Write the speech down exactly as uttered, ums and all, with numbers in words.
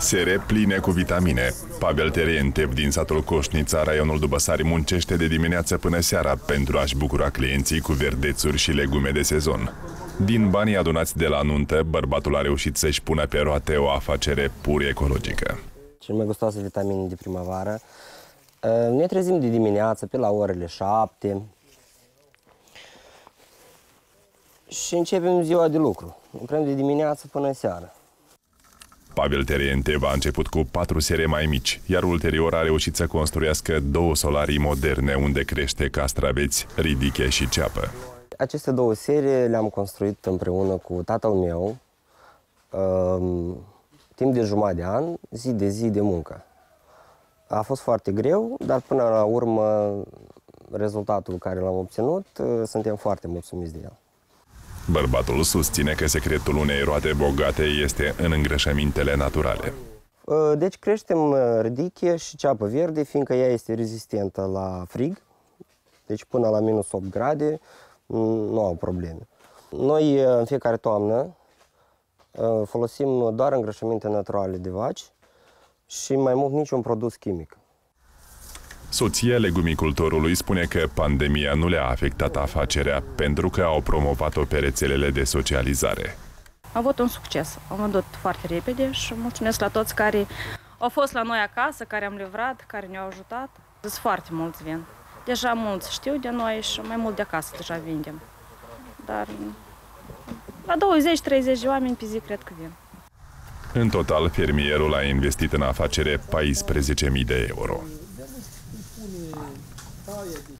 Sere pline cu vitamine. Pavel Terientev din satul Coșnița, raionul Dubăsari, muncește de dimineață până seara pentru a-și bucura clienții cu verdețuri și legume de sezon. Din banii adunați de la nuntă, bărbatul a reușit să-și pună pe roate o afacere pur ecologică. Cele mai gustoase vitamine de primăvară. Ne trezim de dimineață pe la orele șapte și începem ziua de lucru. Lucrăm de dimineață până seara. Pavel Terientev a început cu patru sere mai mici, iar ulterior a reușit să construiască două solarii moderne unde crește castraveți, ridiche și ceapă. Aceste două serii le-am construit împreună cu tatăl meu, timp de jumătate de an, zi de zi de muncă. A fost foarte greu, dar până la urmă rezultatul care l-am obținut, suntem foarte mulțumiți de el. Bărbatul susține că secretul unei roade bogate este în îngrășămintele naturale. Deci creștem ridiche și ceapă verde, fiindcă ea este rezistentă la frig, deci până la minus opt grade nu au probleme. Noi în fiecare toamnă folosim doar îngrășăminte naturale de vaci și mai mult niciun produs chimic. Soția legumicultorului spune că pandemia nu le-a afectat afacerea pentru că au promovat-o pe rețelele de socializare. A avut un succes. Am vândut foarte repede și mulțumesc la toți care au fost la noi acasă, care am livrat, care ne-au ajutat. Sunt foarte mulți vin. Deja mulți știu de noi și mai mult de acasă deja vindem. Dar la douăzeci treizeci de oameni pe zi cred că vin. În total, fermierul a investit în afacere paisprezece mii de euro.